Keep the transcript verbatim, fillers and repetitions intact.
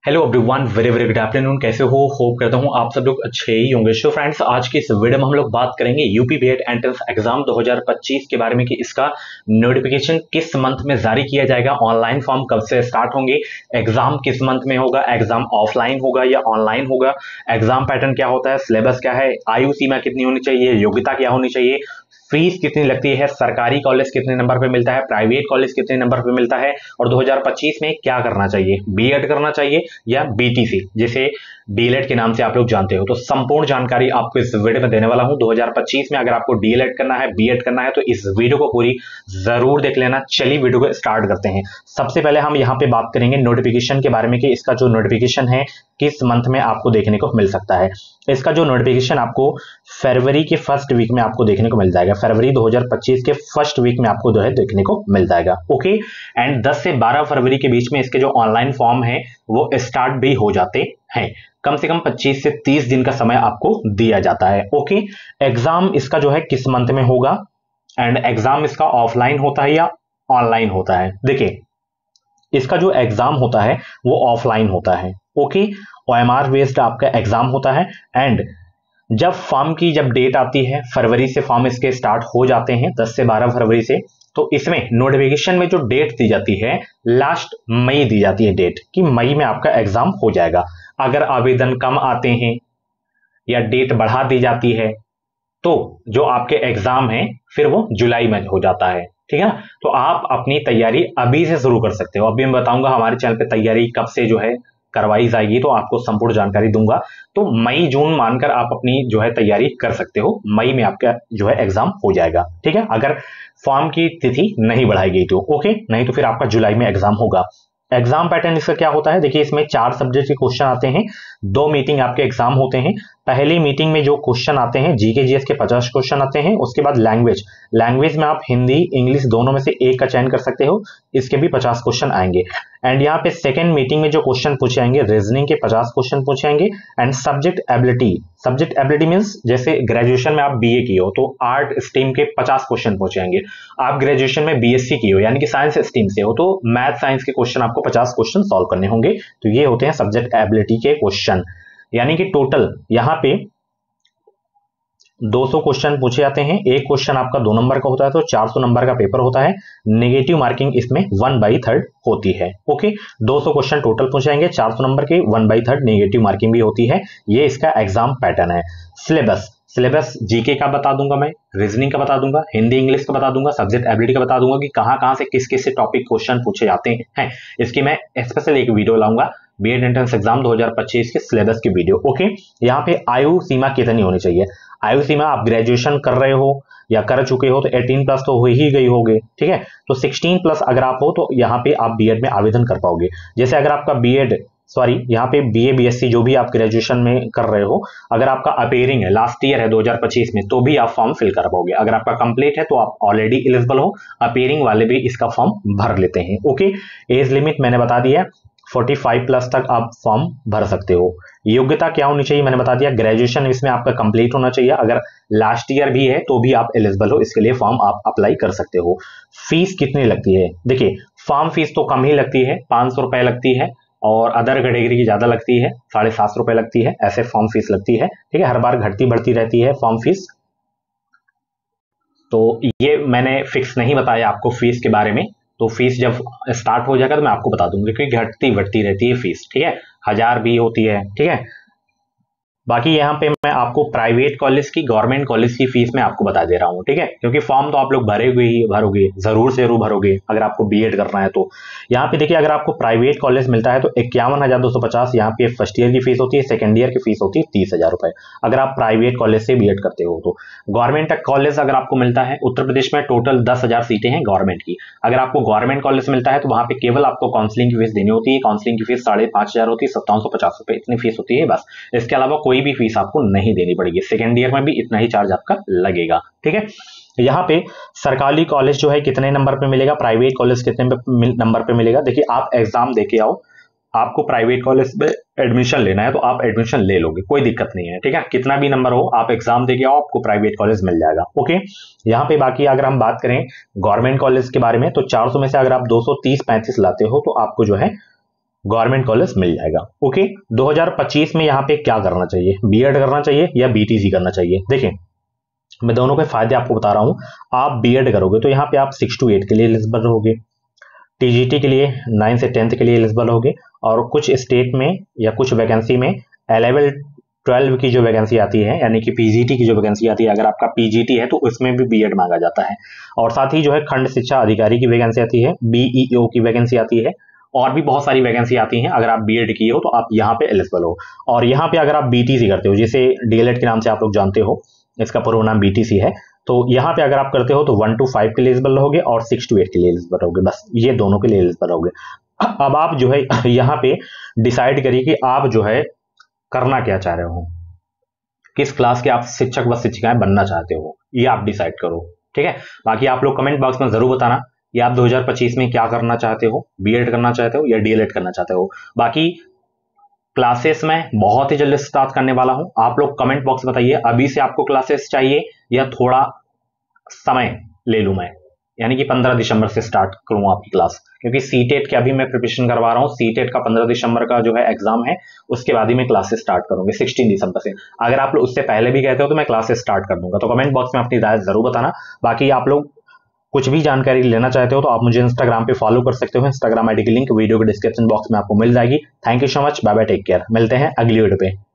Hello everyone, very very good afternoon. कैसे हो? Hope करता हूँ आप सब लोग अच्छे ही होंगे। सो फ्रेंड्स, आज की इस वीडियो में हम लोग बात करेंगे यूपी बीएड एंट्रेंस एग्जाम दो हज़ार पच्चीस के बारे में कि इसका नोटिफिकेशन किस मंथ में जारी किया जाएगा, ऑनलाइन फॉर्म कब से स्टार्ट होंगे, एग्जाम किस मंथ में होगा, एग्जाम ऑफलाइन होगा या ऑनलाइन होगा, एग्जाम पैटर्न क्या होता है, सिलेबस क्या है, आयु सीमा कितनी होनी चाहिए, योग्यता क्या होनी चाहिए, फीस कितनी लगती है, सरकारी कॉलेज कितने नंबर पे मिलता है, प्राइवेट कॉलेज कितने नंबर पे मिलता है, और दो हज़ार पच्चीस में क्या करना चाहिए, बीएड करना चाहिए या बीटीसी जिसे डीएलएड के नाम से आप लोग जानते हो। तो संपूर्ण जानकारी आपको इस वीडियो में देने वाला हूं। दो हज़ार पच्चीस में अगर आपको डीएलएड करना है, बीएड करना है तो इस वीडियो को पूरी जरूर देख लेना। चलिए वीडियो को स्टार्ट करते हैं। सबसे पहले हम यहां पे बात करेंगे नोटिफिकेशन के बारे में कि इसका जो नोटिफिकेशन है किस मंथ में आपको देखने को मिल सकता है। इसका जो नोटिफिकेशन आपको फरवरी के फर्स्ट वीक में आपको देखने को मिल जाएगा। फरवरी दो हज़ार पच्चीस के फर्स्ट वीक में आपको जो है देखने को मिल जाएगा। ओके, एंड दस से बारह फरवरी के बीच में इसके जो ऑनलाइन फॉर्म है वो स्टार्ट भी हो जाते हैं। कम से कम पच्चीस से तीस दिन का समय आपको दिया जाता है। ओके, एग्जाम इसका जो है किस मंथ में होगा एंड एग्जाम इसका ऑफलाइन होता है या ऑनलाइन होता है। देखिए, इसका जो एग्जाम होता है वो ऑफलाइन होता है। ओके, ओएमआर बेस्ड आपका एग्जाम होता है। एंड जब फॉर्म की जब डेट आती है, फरवरी से फॉर्म इसके स्टार्ट हो जाते हैं, दस से बारह फरवरी से, तो इसमें नोटिफिकेशन में जो डेट दी जाती है लास्ट मई दी जाती है डेट कि मई में आपका एग्जाम हो जाएगा। अगर आवेदन कम आते हैं या डेट बढ़ा दी जाती है तो जो आपके एग्जाम है फिर वो जुलाई में हो जाता है। ठीक है ना? तो आप अपनी तैयारी अभी से शुरू कर सकते हो। अभी मैं बताऊंगा हमारे चैनल पे तैयारी कब से जो है करवाई जाएगी, तो आपको संपूर्ण जानकारी दूंगा। तो मई जून मानकर आप अपनी जो है तैयारी कर सकते हो। मई में आपका जो है एग्जाम हो जाएगा। ठीक है, अगर फॉर्म की तिथि नहीं बढ़ाई गई तो। ओके, नहीं तो फिर आपका जुलाई में एग्जाम होगा। एग्जाम पैटर्न इसका क्या होता है, देखिए इसमें चार सब्जेक्ट के क्वेश्चन आते हैं, दो मीटिंग आपके एग्जाम होते हैं। पहली मीटिंग में जो क्वेश्चन आते हैं जीके जीएस के पचास क्वेश्चन आते हैं। उसके बाद लैंग्वेज लैंग्वेज में आप हिंदी इंग्लिश दोनों में से एक का चयन कर सकते हो, इसके भी पचास क्वेश्चन आएंगे। एंड यहाँ पे सेकंड मीटिंग में जो क्वेश्चन पूछे जाएंगे, रीजनिंग के पचास क्वेश्चन पूछे जाएंगे। And subject ability subject ability means जैसे ग्रेजुएशन में आप बीए किए हो तो आर्ट स्ट्रीम के पचास क्वेश्चन पूछे जाएंगे। आप ग्रेजुएशन में बीएससी किए हो यानी कि साइंस स्ट्रीम से हो तो मैथ साइंस के क्वेश्चन आपको पचास क्वेश्चन सॉल्व करने होंगे। तो ये होते हैं सब्जेक्ट एबिलिटी के क्वेश्चन। यानी कि टोटल यहाँ पे दो सौ क्वेश्चन पूछे जाते हैं। एक क्वेश्चन आपका दो नंबर का होता है तो चार सौ नंबर का पेपर होता है। नेगेटिव मार्किंग इसमें वन बाई थर्ड होती है। ओके, दो सौ क्वेश्चन टोटल पूछे जाएंगे, चार सौ नंबर के, one by third negative marking भी होती है। ये इसका एग्जाम पैटर्न है। सिलेबस सिलेबस जीके का बता दूंगा, मैं रीजनिंग का बता दूंगा, हिंदी इंग्लिश का बता दूंगा, सब्जेक्ट एबिलिटी का बता दूंगा कि कहां कहां से किस किस से टॉपिक क्वेश्चन पूछे जाते हैं। इसकी मैं स्पेशल एक वीडियो लाऊंगा, बीएड एंट्रेंस एग्जाम दो हज़ार पच्चीस के सिलेबस की वीडियो। ओके, यहाँ पे आयु सीमा कितनी होनी चाहिए। आयु सीमा आप ग्रेजुएशन कर रहे हो या कर चुके हो तो अठारह प्लस तो हो ही गई होगी। ठीक है, तो सोलह प्लस अगर आप हो तो यहाँ पे आप बीएड में आवेदन कर पाओगे। जैसे अगर आपका बीएड सॉरी यहाँ पे बीए बीएससी जो भी आप ग्रेजुएशन में कर रहे हो, अगर आपका अपेयरिंग है लास्ट ईयर है दो हज़ार पच्चीस में तो भी आप फॉर्म फिल कर पाओगे। अगर आपका कंप्लीट है तो आप ऑलरेडी एलिजिबल हो, अपेयरिंग वाले भी इसका फॉर्म भर लेते हैं। ओके, एज लिमिट मैंने बता दिया, पैंतालीस प्लस तक आप फॉर्म भर सकते हो। योग्यता क्या होनी चाहिए मैंने बता दिया, ग्रेजुएशन इसमें आपका कंप्लीट होना चाहिए। अगर लास्ट ईयर भी है तो भी आप एलिजिबल हो, इसके लिए फॉर्म आप अप्लाई कर सकते हो। फीस कितनी लगती है, देखिए फॉर्म फीस तो कम ही लगती है, पांच सौ रुपए लगती है, और अदर कैटेगरी की ज्यादा लगती है, साढ़े सात सौ रुपए लगती है, ऐसे फॉर्म फीस लगती है। ठीक है, हर बार घटती बढ़ती रहती है फॉर्म फीस। तो ये मैंने फिक्स नहीं बताया आपको फीस के बारे में, तो फीस जब स्टार्ट हो जाएगा तो मैं आपको बता दूंगा क्योंकि घटती बढ़ती रहती है फीस। ठीक है, हजार भी होती है। ठीक है, बाकी यहाँ पे मैं आपको प्राइवेट कॉलेज की गवर्नमेंट कॉलेज की फीस में आपको बता दे रहा हूँ। ठीक है, क्योंकि फॉर्म तो आप लोग भरोगे ही भरोगे, जरूर से जरूर भरोगे अगर आपको बीएड करना है तो। यहाँ पे देखिए, अगर आपको प्राइवेट कॉलेज मिलता है तो इक्यावन हजार दो सौ पचास यहाँ पे फर्स्ट ईयर की फीस होती है, सेकंड ईयर की फीस होती है तीस हजार रुपए अगर आप प्राइवेट कॉलेज से बीएड करते हो तो। गवर्नमेंट कॉलेज अगर आपको मिलता है, उत्तर प्रदेश में टोटल दस हजार सीटें हैं गवर्नमेंट की। अगर आपको गवर्नमेंट कॉलेज मिलता है तो वहां पे केवल आपको काउंसलिंग की फीस देनी होती है। काउंसलिंग की फीस साढ़े पांच हजार होती है, सत्तावन सौ पचास रुपए इतनी फीस होती है बस। इसके अलावा कोई भी फीस आपको नहीं देनी पड़ेगी। सेकेंड ईयर में भी इतना ही चार्ज आपका लगेगा। ठीक है, यहाँ पे सरकारी कॉलेज जो है कितने नंबर पे मिलेगा, प्राइवेट कॉलेज कितने नंबर पे मिलेगा। देखिए, आप एग्जाम देके आओ, आपको प्राइवेट कॉलेज में एडमिशन लेना है तो आप एडमिशन ले लोगे, कोई दिक्कत नहीं है। ठीक है, कितना भी नंबर हो आप एग्जाम देके आओ, आपको प्राइवेट कॉलेज मिल जाएगा। ओके, यहाँ पे बाकी अगर हम बात करें गवर्नमेंट कॉलेज के बारे में तो चार सौ में से अगर आप दो सौ तीस पैंतीस लाते हो तो आपको जो है गवर्नमेंट कॉलेज मिल जाएगा। ओके, दो हज़ार पच्चीस में यहाँ पे क्या करना चाहिए, बीएड करना चाहिए या बीटीसी करना चाहिए। देखिए मैं दोनों के फायदे आपको बता रहा हूँ। आप बीएड करोगे तो यहाँ पे आप सिक्स टू एट के लिए एलिजिबल रहोगे, टीजीटी के लिए नाइन से टेंथ के लिए एलिजिबल होगे, और कुछ स्टेट में या कुछ वैकेंसी में एलेवन ट्वेल्व की जो वैकेंसी आती है, यानी कि पीजीटी की जो वैकेंसी आती है, अगर आपका पीजीटी है तो उसमें भी बीएड मांगा जाता है। और साथ ही जो है खंड शिक्षा अधिकारी की वैकेंसी आती है, बीईओ की वैकेंसी आती है, और भी बहुत सारी वैकेंसी आती हैं। अगर आप बीएड किए हो तो आप यहाँ पे एलिजिबल हो। और यहाँ पे अगर आप बीटीसी करते हो, जिसे डीएलएड के नाम से आप लोग जानते हो, इसका पूरा नाम बीटीसी है, तो यहाँ पे अगर आप करते हो तो वन टू फाइव के लिए एलिजिबल रहोगे और सिक्स टू एट के लिए एलिजिबल रहोगे, बस ये दोनों के लिए एलिजिबल रहोगे। अब आप जो है यहाँ पे डिसाइड करिए कि आप जो है करना क्या चाह रहे हो, किस क्लास के आप शिक्षक व शिक्षिकाएं बनना चाहते हो, ये आप डिसाइड करो। ठीक है, बाकी आप लोग कमेंट बॉक्स में जरूर बताना कि आप दो हज़ार पच्चीस में क्या करना चाहते हो, बीएड करना चाहते हो या डीएलएड करना चाहते हो। बाकी क्लासेस में बहुत ही जल्दी स्टार्ट करने वाला हूं, आप लोग कमेंट बॉक्स में बताइए अभी से आपको क्लासेस चाहिए या थोड़ा समय ले लूं मैं, यानी कि पंद्रह दिसंबर से स्टार्ट करूं आपकी क्लास, क्योंकि सीटेट की अभी मैं प्रिपरेशन करवा रहा हूं। सीटेट का पंद्रह दिसंबर का जो है एग्जाम है, उसके बाद ही मैं क्लासेस स्टार्ट करूंगी सोलह दिसंबर से। अगर आप लोग उससे पहले भी कहते हो तो मैं क्लासेस स्टार्ट कर दूंगा, तो कमेंट बॉक्स में अपनी राय जरूर बताना। बाकी आप लोग कुछ भी जानकारी लेना चाहते हो तो आप मुझे इंस्टाग्राम पे फॉलो कर सकते हो, इंस्टाग्राम आईडी की लिंक वीडियो के डिस्क्रिप्शन बॉक्स में आपको मिल जाएगी। Thank you so much, bye bye, take care, मिलते हैं अगली वीडियो पे।